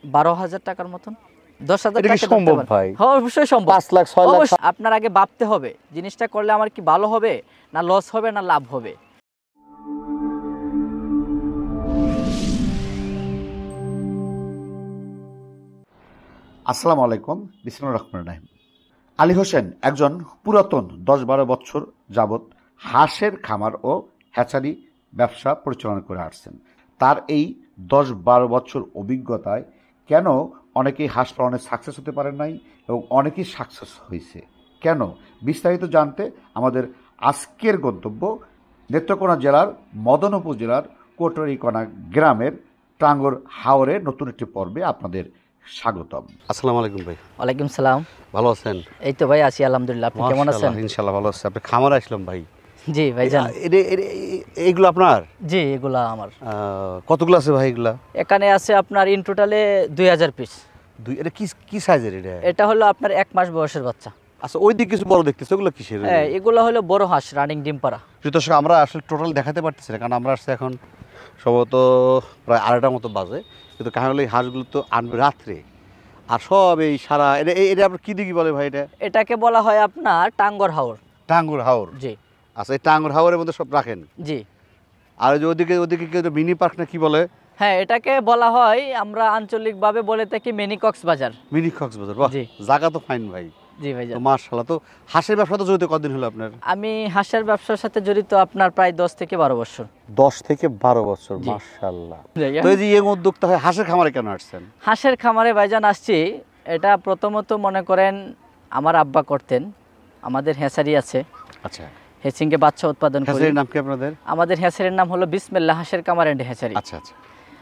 12,000 টাকার মতন। 10,000 এটা কি টাকা সম্ভব ভাই? হ্যাঁ, অবশ্যই সম্ভব। 5 লাখ 6 লাখ অবশ্যই আপনার আগে ভাবতে হবে জিনিসটা করলে আমার কি ভালো হবে না লস হবে না লাভ হবে। আসসালামু আলাইকুম, বিসমিল্লাহির রহমানির রহিম। আলী হোসেন একজন পুরাতন 10-12 বছর যাবৎ হাঁসের খামার ও হ্যাচারি ব্যবসা পরিচালনা করে আসছেন। তার এই 10-12 বছর অভিজ্ঞতায় কেন অনেকেই হাঁস পালনে সাকসেস হতে পারেন নাই এবং অনেকেই সাকসেস হয়েছে কেন, বিস্তারিত জানতে আমাদের আজকের গন্তব্য নেত্রকোনা জেলার মদন উপজেলার কোটরিকোনা গ্রামের টাঙ্গর হাওরে নতুন একটি পর্বে আপনাদের স্বাগতম। আসসালামু আলাইকুম ভাই। ওয়ালাইকুম সালাম। ভালো আছেন? এই তো ভাই আছি আলহামদুলিল্লাহ। আপনি কেমন আছেন? ইনশাআল্লাহ ভালো আছি। আপনি খামারে আসলাম ভাই? জি ভাইজান। এইগুলো আপনার? জি এগুলা আমার। কতগুলো আছে ভাই এগুলা? এখানে আছে আপনার ইন টোটালে 2000 পিস। এটা কি সাইজের? এটা হলো আপনার 1 মাস বয়সের বাচ্চা। আচ্ছা, ওই দিকে কিছু বড় দেখতেছে, ওগুলো কিসের? হ্যাঁ, এগুলো হলো বড় হাঁস, রানিং ডিম পাড়া। দর্শক, আমরা আসলে টোটাল দেখাতে পারতেছি না, কারণ আমরা আসছে এখন সম্ভবত প্রায় 2:30টার মতো বাজে, কিন্তু কারণ হলো এই হাঁসগুলো তো আনবে রাত্রে, আর সব এই সারা এটা আপনার কি দিকে বলে ভাই? এটাকে বলা হয় আপনার টাঙ্গর হাওর। টাঙ্গুর হাওর? জি। আচ্ছা, এই টাঙ্গুর হাওরের মধ্যে সব রাখেন? জি। আর ওদিকে কি মিনি পার্ক না কি বলে? হ্যাঁ, এটাকে বলা হয়, আমরা আঞ্চলিকভাবে বলে থাকি মিনি কক্সবাজার। মিনি কক্সবাজার, বাহ, জায়গা তো ফাইন ভাই। জি ভাইজান। তো মাশাআল্লাহ। তো হাঁসের ব্যবসা তো জড়িত কতদিন হলো আপনার? আমি হাঁসের ব্যবসার সাথে জড়িত আপনার প্রায় 10 থেকে 12 বছর। 10 থেকে 12 বছর, মাশাআল্লাহ। তো এই যে ইয়ং উদ্যোক্তা হয় হাঁসের খামারে কেন আসছেন? হাঁসের খামারে ভাইজান আসছি, এটা প্রথমত মনে করেন আমার আব্বা করতেন, আমাদের হ্যাচারি আছে। আচ্ছা। হেচিংয়ে বাচ্চা উৎপাদন করি। হ্যাচারির নাম কি আপনাদের? আমাদের হ্যাচারির নাম হলো বিসমিল্লাহ হাঁসের খামার এন্ড হ্যাচারি। আচ্ছা আচ্ছা।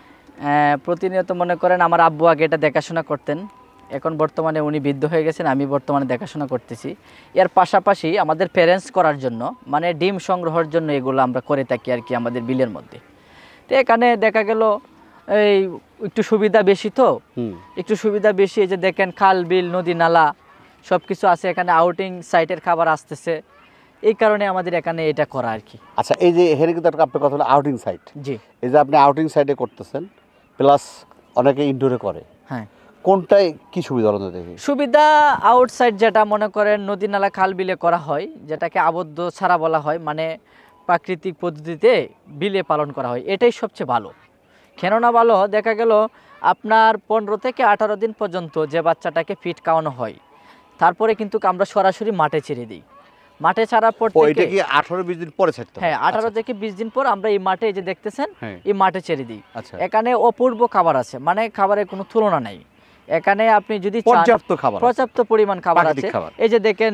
প্রতিনিয়ত মনে করেন আমার আব্বু আগে এটা দেখাশোনা করতেন, এখন বর্তমানে উনি বৃদ্ধ হয়ে গেছেন, আমি বর্তমানে দেখাশোনা করতেছি। এর পাশাপাশি আমাদের প্যারেন্টস করার জন্য, মানে ডিম সংগ্রহের জন্য এগুলো আমরা করে থাকি আর কি আমাদের বিলের মধ্যে। তো এখানে দেখা গেল এই একটু সুবিধা বেশি, তো একটু সুবিধা বেশি, এই যে দেখেন খাল বিল নদী নালা সব কিছু আছে, এখানে আউটিং সাইটের খাবার আসতেছে, এই কারণে আমাদের এখানে এটা করা আর কি। আচ্ছা, এই যে এখানে কিন্তু আপনার কথা হলো আউটিং সাইট। জি। এই যে আপনি আউটিং সাইটে করতেছেন, প্লাস অনেকে ইনডোরে করে, হ্যাঁ, কোনটায় কি সুবিধা হলো? দেখি সুবিধা আউটসাইড যেটা মনে করেন নদী নালা খাল বিলে করা হয়, যেটাকে আবদ্ধ ছাড়া বলা হয়, মানে প্রাকৃতিক পদ্ধতিতে বিলে পালন করা হয়, এটাই সবচেয়ে ভালো। কেননা ভালো, দেখা গেল আপনার 15 থেকে 18 দিন পর্যন্ত যে বাচ্চাটাকে ফিট খাওয়ানো হয়, তারপরে কিন্তু আমরা সরাসরি মাঠে ছেড়ে দিই। মাঠে ছাড়ার পর থেকে 18-20 দিন পরে ছাড়তে হয়? হ্যাঁ, 18 থেকে 20 দিন পর আমরা এই মাঠে, এই যে দেখতেছেন এই মাঠে ছেড়ে দিই। এখানে অপূর্ব খাবার আছে, মানে খাবারের কোনো তুলনা নাই এখানে। আপনি যদি পর্যাপ্ত পরিমাণ খাবার আছে, এই যে দেখেন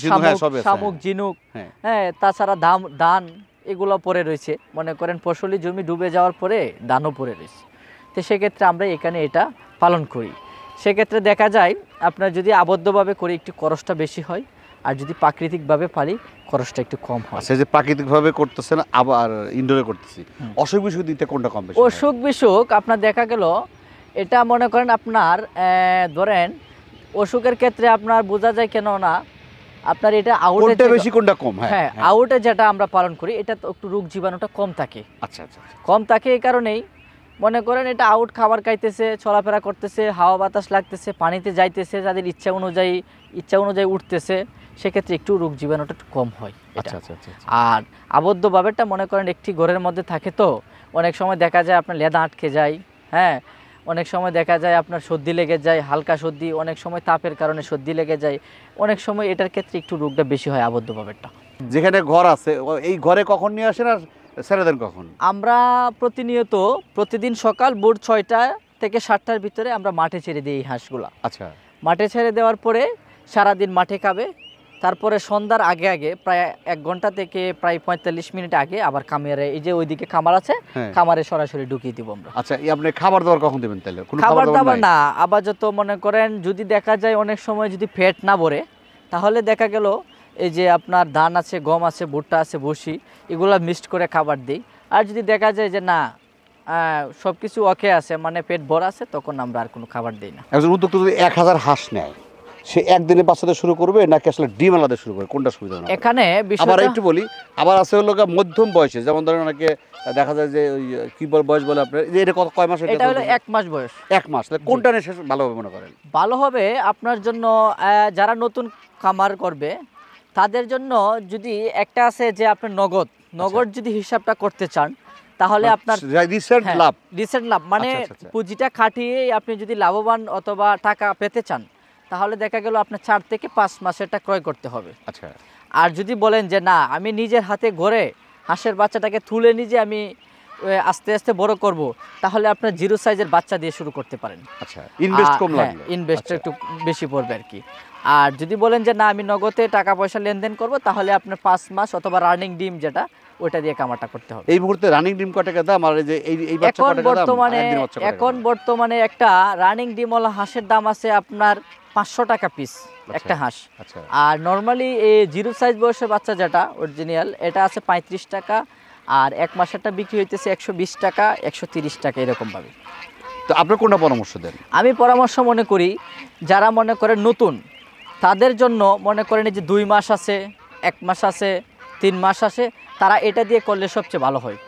শামুক, ঝিনুক, হ্যাঁ, তাছাড়া ধান এগুলো পরে রয়েছে। মনে করেন ফসলি জমি ডুবে যাওয়ার পরে ধানও পরে রয়েছে। তো সেক্ষেত্রে আমরা এখানে এটা পালন করি। সেক্ষেত্রে দেখা যায় আপনার যদি আবদ্ধভাবে করি একটু খরচটা বেশি হয়, আর যদি প্রাকৃতিকভাবে পারি খরচটা একটু কম হয়। আচ্ছা, যে প্রাকৃতিকভাবে করতেছেন আবার ইনডোরে করতেছি, অসুখ বিসুখ দিতে কোনটা কম বেশি? অসুখ বিসুখ আপনার দেখা গেল এটা মনে করেন আপনার ধরেন অসুখের ক্ষেত্রে আপনার বোঝা যায় কেন না, আপনার এটা আউটে বেশি কোনটা কম? হ্যাঁ, আউটে যেটা আমরা পালন করি এটা তো একটু রোগ জীবাণুটা কম থাকে। আচ্ছা আচ্ছা, কম থাকে এই কারণেই মনে করেন এটা আউট খাবার খাইতেছে, চলাফেরা করতেছে, হাওয়া বাতাস লাগতেছে, পানিতে যাইতেছে, যাদের ইচ্ছা অনুযায়ী উঠতেছে, সেক্ষেত্রে একটু রোগ জীবাণুটা একটু কম হয়। আচ্ছা আচ্ছা। আর আবদ্ধভাবেটা মনে করেন একটি ঘরের মধ্যে থাকে, তো অনেক সময় দেখা যায় আপনার লেদা আটকে যায়, হ্যাঁ, অনেক সময় দেখা যায় আপনার সর্দি লেগে যায়, হালকা সর্দি, অনেক সময় তাপের কারণে সর্দি লেগে যায়, অনেক সময় এটার ক্ষেত্রে একটু রোগটা বেশি হয় আবদ্ধভাবেটা। যেখানে ঘর আছে এই ঘরে কখন নিয়ে আসেন আর ছেড়ে দেন কখন? আমরা প্রতিদিন সকাল ভোর 6টা থেকে 7টার ভিতরে আমরা মাঠে ছেড়ে দিই এই হাঁসগুলা। আচ্ছা। মাঠে ছেড়ে দেওয়ার পরে সারাদিন মাঠে খাবে, তারপরে সন্ধ্যার আগে প্রায় 1 ঘন্টা থেকে প্রায় 45 মিনিট আগে আবার খামারে, এই যে ওইদিকে খামার আছে, খামারে সরাসরি ঢুকিয়ে দিব আমরা। আচ্ছা, আপনি খাবার দাবার কখন দেবেন তাহলে? খাবার দাবার না, আবার যত মনে করেন যদি দেখা যায় অনেক সময় যদি পেট না ভরে, তাহলে দেখা গেল এই যে আপনার ধান আছে, গম আছে, ভুট্টা আছে, ভুসি, এগুলো মিক্সড করে খাবার দিই। আর যদি দেখা যায় যে না সব কিছু ওকে আছে, মানে পেট ভরা আছে, তখন আমরা আর কোনো খাবার দিই না। একজন উদ্যোক্তা যদি 1000 হাঁস নেয়, সে একদিনে বাচ্চাদের শুরু করবে নাকি আসলে ডিম আলাদা শুরু করবে, কোনটা সুবিধা? এখানে আবার একটু বলি, আবার আছে হলো মধ্যম বয়সে, যেমন ধরেন অনেকে দেখা যায় যে ওই কি বয়স বলে আপনার, যে এটা কয় মাস? এটা হলো 1 মাস বয়স। 1 মাস। কোনটা নিয়ে ভালো হবে মনে করেন? ভালো হবে আপনার জন্য, যারা নতুন খামার করবে তাদের জন্য যদি একটা আছে যে আপনি নগদ যদি হিসাবটা করতে চান, তাহলে আপনার রিসেন্ট লাভ মানে পুঁজিটা খাটিয়ে আপনি যদি লাভবান অথবা টাকা পেতে চান, তাহলে দেখা গেল আপনার 4 থেকে 5 মাসেরটা ক্রয় করতে হবে। আচ্ছা। আর যদি বলেন যে না, আমি নিজের হাতে গড়ে হাঁসের বাচ্চাটাকে তুলে নিজে আমি আস্তে আস্তে বড় করব, তাহলে আপনার 0 সাইজের বাচ্চা দিয়ে শুরু করতে পারেন। আচ্ছা, ইনভেস্ট কম লাগবে, ইনভেস্ট একটু বেশি পড়বে আর কি। আর যদি বলেন যে না, আমি নগদে টাকা পয়সা লেনদেন করব, তাহলে আপনার 5 মাস অথবা রানিং ডিম যেটা, ওটা দিয়ে কামাটা করতে হবে। এই মুহূর্তে রানিং ডিম কত টাকা দাম? আর এই যে এই বাচ্চা কত টাকা দাম? এখন বর্তমানে একটা রানিং ডিম ওলা হাঁসের দাম আছে আপনার 500 টাকা পিস একটা হাঁস। আর নরমালি এই 0 সাইজ বয়সের বাচ্চা যেটা অরিজিনাল, এটা আছে 35 টাকা। আর 1 মাসেরটা বিক্রি হইতেছে 120 টাকা, 130 টাকা এরকম ভাবে। তো আপনি কোনটা পরামর্শ দেন? আমি পরামর্শ মনে করি যারা মনে করেন নতুন, তাদের জন্য মনে করেন যে 2 মাস আছে, 1 মাস আছে, 3 মাস আছে, তারা এটা দিয়ে করলে সবচেয়ে ভালো হয়।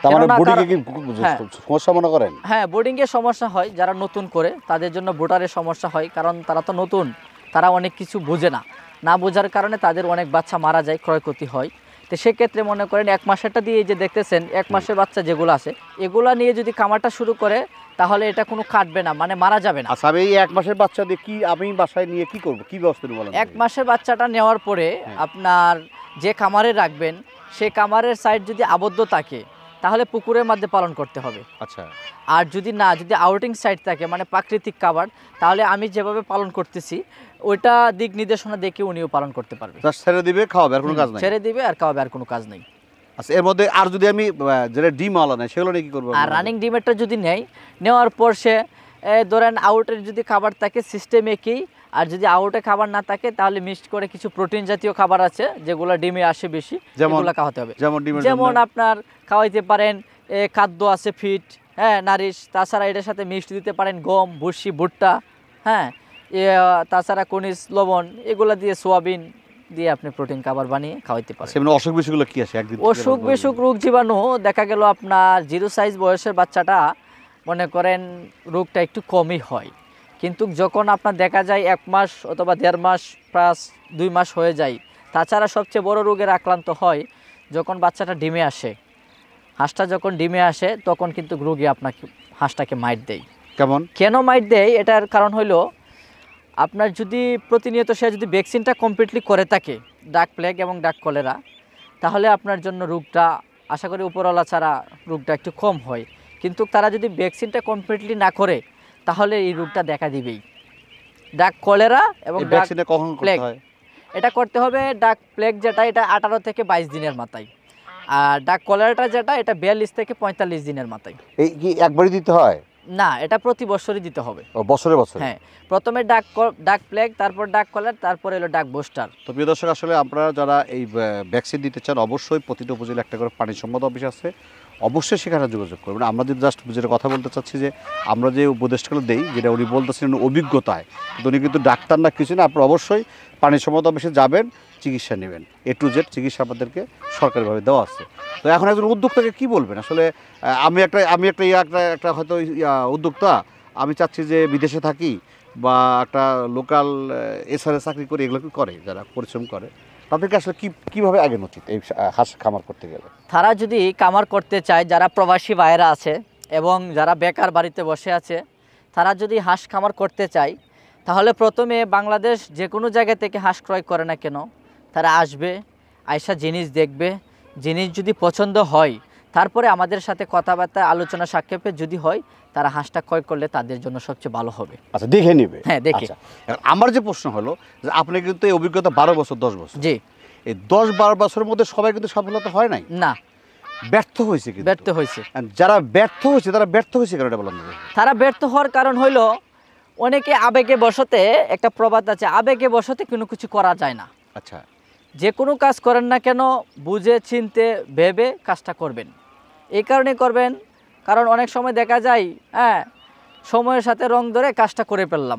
হ্যাঁ, বোর্ডিং এর সমস্যা হয় যারা নতুন করে, তাদের জন্য বোটারের সমস্যা হয়, কারণ তারা তো নতুন, তারা অনেক কিছু বোঝে না বোঝার কারণে তাদের অনেক বাচ্চা মারা যায়, ক্ষয়ক্ষতি হয়। তো সেক্ষেত্রে মনে করেন 1 মাসেরটা দিয়ে যে দেখতেছেন 1 মাসের বাচ্চা যেগুলো আছে, এগুলা নিয়ে যদি খামারটা শুরু করে, তাহলে এটা কোনো কাটবে না, মানে মারা যাবে না। আচ্ছা, এই 1 মাসের বাচ্চা দিয়ে কি আমি বাসায় নিয়ে কি করব, কি ব্যবস্থা নেব? 1 মাসের বাচ্চাটা নেওয়ার পরে আপনার যে খামারে রাখবেন, সেই খামারের সাইড যদি আবদ্ধ থাকে, তাহলে পুকুরের মধ্যে পালন করতে হবে। আচ্ছা। আর যদি আউটিং সাইড থাকে, মানে প্রাকৃতিক খাবার, তাহলে আমি যেভাবে পালন করতেছি ওইটা দিক নির্দেশনা দেখে উনিও পালন করতে পারবে। ছেড়ে দিবে, খাওয়াবে, আর কোনো কাজ নাই। ছেড়ে দিবে আর খাওয়াবে, আর কোনো কাজ নেই। আচ্ছা, এর মধ্যে আর যদি আমি যেটা ডিম আলা নেই, সেগুলো নিয়ে কি করবো? আর রানিং ডিমেরটা যদি নেওয়ার পর সে ধরেন আউটের যদি খাবার থাকে সিস্টেম একই, আর যদি আউটে খাবার না থাকে, তাহলে মিক্সড করে কিছু প্রোটিন জাতীয় খাবার আছে যেগুলো ডিমে আসে বেশি, যেগুলো খাওয়াতে হবে। যেমন আপনার খাওয়াইতে পারেন খাদ্য আছে ফিট, নারিশ, তাছাড়া এটার সাথে মিক্সড দিতে পারেন গম, ভুসি, ভুট্টা, তাছাড়া খনিজ লবণ, এগুলো দিয়ে সোয়াবিন দিয়ে আপনি প্রোটিন খাবার বানিয়ে খাওয়াইতে পারেন। অসুখ বিসুখগুলো কি আছে? অসুখ বিসুখ, রোগ জীবাণু দেখা গেল আপনার 0 সাইজ বয়সের বাচ্চাটা মনে করেন রোগটা একটু কমই হয়, কিন্তু যখন আপনার দেখা যায় 1 মাস অথবা 1.5 মাস প্লাস 2 মাস হয়ে যায়, তাছাড়া সবচেয়ে বড় রোগের আক্রান্ত হয় যখন বাচ্চাটা ডিমে আসে। হাঁসটা যখন ডিমে আসে, তখন কিন্তু রোগী আপনাকে হাঁসটাকে মাইট দেয়। কেন মাইট দেয়? এটার কারণ হলো আপনার যদি প্রতিনিয়ত সে যদি ভ্যাকসিনটা কমপ্লিটলি করে থাকে, ডাক প্লেগ এবং ডাক কলেরা, তাহলে আপনার জন্য রোগটা আশা করি উপরওয়ালা ছাড়া রোগটা একটু কম হয়। কিন্তু তারা যদি ভ্যাকসিনটা কমপ্লিটলি না করে, তাহলে এই রোগটা দেখা দিবেই। ডাক কলেরা এবং ডাক প্লেগ, এটা করতে হবে। ডাক প্লেগ যেটা, এটা 18 থেকে 22 দিনের মাথায়, আর ডাক কলেরাটা যেটা, এটা 42 থেকে 45 দিনের মাথায়। এই কি একবারই দিতে হয়? না, এটা প্রতি বছরই দিতে হবে। বছরে বছরে? হ্যাঁ, প্রথমে ডাক প্লেগ, তারপর ডাক কলেরা, তারপর এলো ডাক বুস্টার। তো প্রিয় দর্শক, আসলে আপনারা যারা এই ভ্যাকসিন দিতে চান, অবশ্যই প্রতিটা উপজেলা একটা করে পানি সম্মত অফিস আছে, অবশ্যই সেখানে যোগাযোগ করবেন। আমরা যদি জাস্ট যেটা কথা বলতে চাচ্ছি যে আমরা যে উপদেশগুলো দেই, যেটা উনি বলতেছেন অভিজ্ঞতায়, কিন্তু উনি কিন্তু ডাক্তার না, কিছু না। আপনারা অবশ্যই পানি সম্মত অফিসে যাবেন, চিকিৎসা নেবেন। A to Z চিকিৎসা আপনাদেরকে সরকারিভাবে দেওয়া আছে। তো এখন একজন উদ্যোক্তাকে কি বলবেন? আসলে আমি একটা হয়তো উদ্যোক্তা, আমি চাচ্ছি যে বিদেশে থাকি বা একটা লোকাল এসআরএ চাকরি করে, এগুলো করে যারা পরিশ্রম করে, তাদেরকে আসলে কীভাবে আগে উচিত এই হাঁস খামার করতে গেলে? তারা যদি খামার করতে চায়, যারা প্রবাসী ভাইয়েরা আছে এবং যারা বেকার বাড়িতে বসে আছে, তারা যদি হাঁস খামার করতে চায়, তাহলে প্রথমে বাংলাদেশ যে কোনো জায়গা থেকে হাঁস ক্রয় করে না কেন, তারা আসবে, আয়সা জিনিস দেখবে, জিনিস যদি পছন্দ হয়, তারপরে আমাদের সাথে কথাবার্তা আলোচনা সাক্ষেপে যদি হয়, তারা হাঁসটা ক্রয় করলে তাদের জন্য সবচেয়ে ভালো হবে। আচ্ছা, দেখে নেবে। হ্যাঁ, দেখে। আমার যে প্রশ্ন হলো যে আপনি কিন্তু এই অভিজ্ঞতা 12 বছর 10 বছর, জি, এই 10-12 বছরের মধ্যে সবাই কিন্তু সফলতা হয় নাই, না, ব্যর্থ হয়েছে। ব্যর্থ হয়েছে। যারা ব্যর্থ হয়েছে, তারা ব্যর্থ হয়েছে কেন এটা বলেন? তারা ব্যর্থ হওয়ার কারণ হইল অনেকে আবেগে বশতে, একটা প্রবাদ আছে, আবেগে বশতে কোনো কিছু করা যায় না। আচ্ছা, যে কোনো কাজ করেন না কেন, বুঝে চিনতে ভেবে কাজটা করবেন। এই কারণে করবেন, কারণ অনেক সময় দেখা যায় সময়ের সাথে রং ধরে কাজটা করে ফেললাম,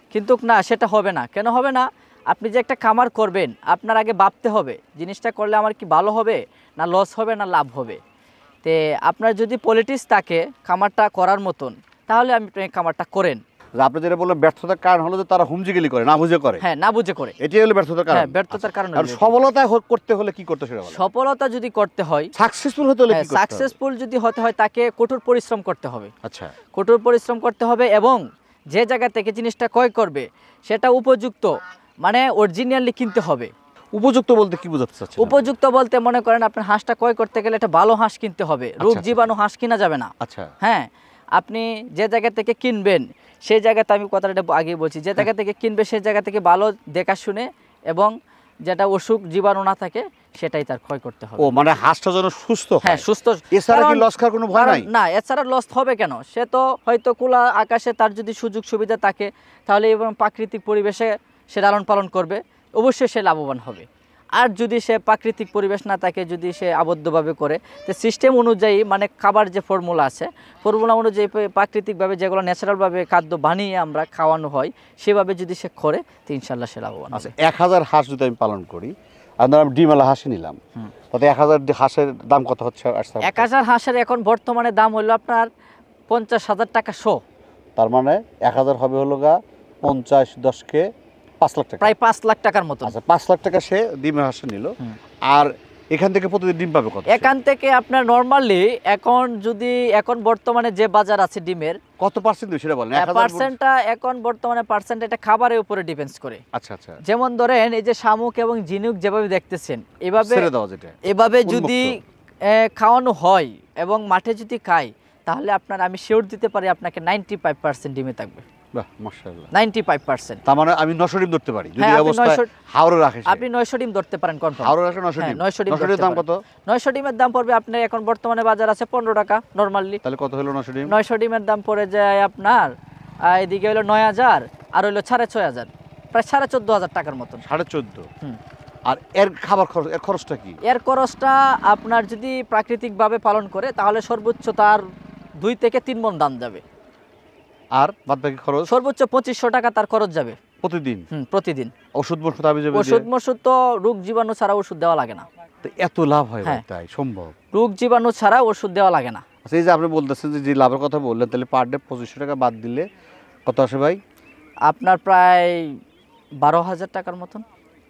কিন্তু না, সেটা হবে না। কেন হবে না? আপনি যে একটা খামার করবেন, আপনার আগে ভাবতে হবে জিনিসটা করলে আমার কি ভালো হবে, না লস হবে, না লাভ হবে। তে আপনার যদি পলিটিক্স থাকে খামারটা করার মতন, তাহলে আপনি খামারটা করেন। আপনি যেটা বললেন ব্যর্থতার কারণ হলো যে তারা হুমজিগিলি করে, না বুঝে করে। হ্যাঁ, না বুঝে করে, এটাই হলো ব্যর্থতার কারণ। হ্যাঁ, ব্যর্থতার কারণ। আর সফলতা করতে হলে কি করতে সেটা বলেন। সফলতা যদি করতে হয়, সাকসেসফুল হতে হলে কি করতে হবে? সাকসেসফুল যদি হতে হয় তাকে কঠোর পরিশ্রম করতে হবে। আচ্ছা, কঠোর পরিশ্রম করতে হবে এবং যে জায়গা থেকে জিনিসটা ক্রয় করবে সেটা উপযুক্ত, মানে অরিজিনালি কিনতে হবে। উপযুক্ত বলতে কি বোঝাতে চাচ্ছেন? উপযুক্ত বলতে মনে করেন আপনার হাঁসটা ক্রয় করতে গেলে একটা ভালো হাঁস কিনতে হবে, রোগ জীবাণু হাঁস কিনা যাবে না। আচ্ছা, হ্যাঁ, আপনি যে জায়গা থেকে কিনবেন সেই জায়গাতে, আমি কথাটা আগে বলছি, যে জায়গা থেকে কিনবে সেই জায়গা থেকে ভালো দেখা শুনে এবং যেটা অসুখ জীবাণু না থাকে সেটাই তার ক্রয় করতে হবে। ও মানে হাঁসটা যেন সুস্থ হয়। হ্যাঁ, সুস্থ। এছাড়া কি লস খাওয়ার কোনো ভয় নাই? না, এছাড়া লস হবে কেন? সে তো হয়তো খোলা আকাশে তার যদি সুযোগ সুবিধা থাকে তাহলে এবং প্রাকৃতিক পরিবেশে সে লালন পালন করবে, অবশ্যই সে লাভবান হবে। আর যদি সে প্রাকৃতিক পরিবেশ না থাকে, যদি সে আবদ্ধভাবে করে, তো সিস্টেম অনুযায়ী, মানে খাবার যে ফর্মুলা আছে, ফর্মুলা অনুযায়ী প্রাকৃতিকভাবে যেগুলো ন্যাচারালভাবে খাদ্য বানিয়ে আমরা খাওয়ানো হয় সেভাবে যদি সে করে, তো ইনশাল্লাহ সে লাভবান হবে। 1000 হাঁস যদি আমি পালন করি, আপনার আমি ডিমওয়ালা হাঁসই নিলাম, তাতে 1000 হাঁসের দাম কত হচ্ছে? 1000 হাঁসের এখন বর্তমানে দাম হলো আপনার 50,000 টাকা শো। তার মানে 1000 হবে হলো গা 50 10কে 5 লাখ টাকা, প্রায় 5 লাখ টাকার মতো। আচ্ছা, 5 লাখ টাকা সে ডিমের হাঁস নিল। আর এখান থেকে প্রতিদিন ডিম পাবে কত? এখান থেকে আপনার নরমালি এখন বর্তমানে যে বাজার আছে ডিমের, কত পার্সেন্ট সেটা বলেন। পার্সেন্টটা এখন বর্তমানে পার্সেন্ট এটা খাবারের উপরে ডিপেন্ডস করে। আচ্ছা আচ্ছা। যেমন ধরেন এই যে শামুক এবং ঝিনুক যেভাবে দেখতেছেন, এভাবে যদি খাওয়ানো হয় এবং মাঠে যদি খায়, তাহলে আপনার আমি শিওর দিতে পারি আপনাকে 95% ডিমে থাকবে। বাহ, মাশাআল্লাহ, 95%। তার মানে আমি 900 ডিম ধরতে পারি যদি অবস্থায় হাওরে রাখে। আপনি 900 ডিম ধরতে পারেন কনফার্ম। হাওরে রাখে 900 ডিম। 900 ডিম। 900 ডিমের দাম কত? 900 ডিমের দাম পড়বে আপনার এখন বর্তমানে বাজার আছে 15 টাকা নরমালি। তাহলে কত হলো 900 ডিম? 900 ডিমের দাম পড়ে যায় আপনার এদিকে হলো 9000 আর হলো 6500, প্রায় 14,500 টাকার মতন। 14.5। আর এর খাবার খরচ, এর খরচটা কি? এর খরচটা আপনার যদি প্রাকৃতিকভাবে পালন করে তাহলে সর্বোচ্চ তার 2 থেকে 3 মণ দাম যাবে। আর বাদবাকি খরচ? সর্বোচ্চ 2500 টাকা তার খরচ যাবে প্রতিদিন। প্রতিদিন। ওষুধ মষুধ আবি যাবে? ওষুধ মষুধ তো রোগ জীবাণু ছাড়া ওষুধ দেওয়া লাগে না। তো এত লাভ হয় তাই সম্ভব? রোগ জীবাণু ছাড়া ওষুধ দেওয়া লাগে না। আচ্ছা, এই যে আপনি বলতেছেন যে লাভের কথা বললেন, তাহলে পার ডে 2500 টাকা বাদ দিলে কত আসে ভাই? আপনার প্রায় 12,000 টাকার মতন।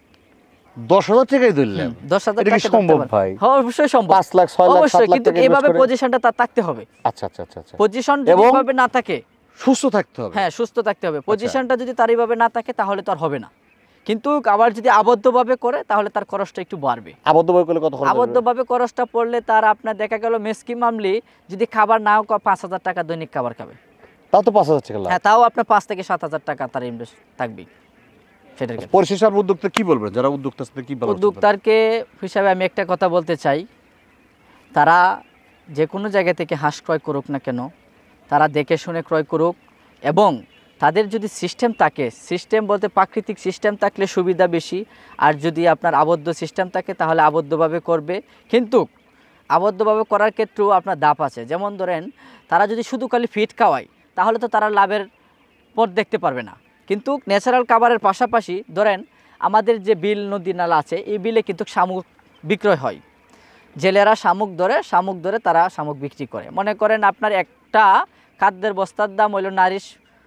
10,000 টাকাই ধরলেন? 10,000 টাকা সম্ভব ভাই? হ্যাঁ, অবশ্যই সম্ভব। 5 লাখ 6 লাখ 7 লাখ কিন্তু টাকা এইভাবে পজিশনটা তার থাকতে হবে। আচ্ছা আচ্ছা আচ্ছা। পজিশন যদি এইভাবে না থাকে, সুস্থ থাকতে হবে। হ্যাঁ, সুস্থ থাকতে হবে। পজিশনটা যদি তার এইভাবে না থাকে তাহলে তো আর হবে না। কিন্তু আবার যদি আবদ্ধভাবে করে তাহলে তার খরচটা একটু বাড়বে। আবদ্ধভাবে করলে কত খরচ? আবদ্ধভাবে খরচটা পড়লে তার আপনার দেখা গেল মেসকি মামলি যদি খাবার নাও 5,000 টাকা দৈনিক খাবার খাবে, তাও তো 5,000 টাকা লাভ। হ্যাঁ, তাও আপনার 5 থেকে 7,000 টাকা তার ইনভেস্ট থাকবে। সেটার পরিশেষে আপনি উদ্যোক্তা কি বলবেন? যারা উদ্যোক্তা আছে কি বলবেন? উদ্যোক্তাকে হিসাবে আমি একটা কথা বলতে চাই, তারা যে কোনো জায়গা থেকে হাঁস ক্রয় করুক না কেন, তারা দেখে শুনে ক্রয় করুক এবং তাদের যদি সিস্টেম থাকে, সিস্টেম বলতে প্রাকৃতিক সিস্টেম থাকলে সুবিধা বেশি, আর যদি আপনার আবদ্ধ সিস্টেম থাকে তাহলে আবদ্ধভাবে করবে। কিন্তু আবদ্ধভাবে করার ক্ষেত্রেও আপনার দাপ আছে। যেমন ধরেন তারা যদি শুধু খালি ফিড খাওয়ায় তাহলে তো তারা লাভের পথ দেখতে পারবে না। কিন্তু ন্যাচারাল খাবারের পাশাপাশি ধরেন আমাদের যে বিল নদী নালা আছে, এই বিলে কিন্তু শামুক বিক্রয় হয়। জেলেরা শামুক ধরে তারা শামুক বিক্রি করে। মনে করেন আপনার একটা খাদ্যের বস্তার দাম হইল নারিশ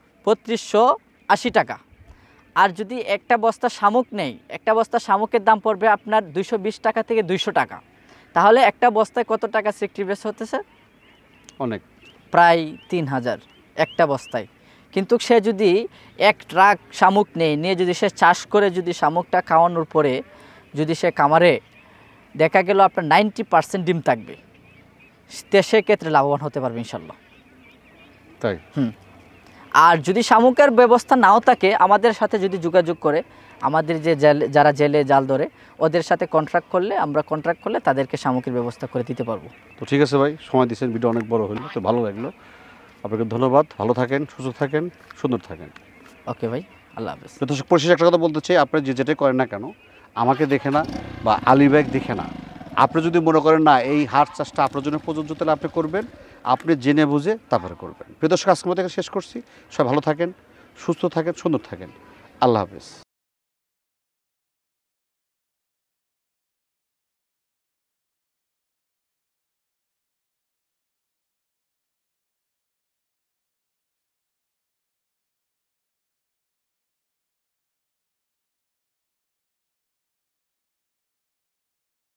3280 টাকা। আর যদি একটা বস্তা শামুক নেই, একটা বস্তা শামুকের দাম পড়বে আপনার 220 টাকা থেকে 200 টাকা। তাহলে একটা বস্তায় কত টাকা স্যাক্রিফাইস হতেছে? অনেক, প্রায় 3000 একটা বস্তায়। কিন্তু সে যদি 1 ট্রাক শামুক নিয়ে যদি সে চাষ করে, যদি শামুকটা খাওয়ানোর পরে যদি সে খামারে দেখা গেল আপনার 90% ডিম থাকবে, সেক্ষেত্রে লাভবান হতে পারবে ইনশাল্লাহ। তাই? আর যদি শামুকের ব্যবস্থা নাও থাকে, আমাদের সাথে যদি যোগাযোগ করে, আমাদের যে যারা জেলে জাল ধরে ওদের সাথে কন্ট্রাক্ট করলে তাদেরকে শামুকের ব্যবস্থা করে দিতে পারবো। তো ঠিক আছে ভাই, সময় দিয়েছেন, ভিডিও অনেক বড় হলো, তো ভালো লাগলো। আপনাকে ধন্যবাদ। ভালো থাকেন, সুস্থ থাকেন, সুন্দর থাকেন। ওকে ভাই, আল্লাহ হাফেজ। তো পরিশেষে একটা কথা বলতে চাই, আপনি যেটাই করেন না কেন, আমাকে দেখে না বা আলিবাগ দেখে না, আপনি যদি মনে করেন না এই হাঁস চাষটা আপনার জন্য প্রযোজ্য, তাহলে আপনি করবেন, আপনি জেনে বুঝে তারপরে করবেন। প্রিয় দর্শক, আজকের মতো শেষ করছি। সবাই ভালো থাকেন, সুস্থ থাকেন, সুন্দর থাকেন। আল্লাহ হাফেজ।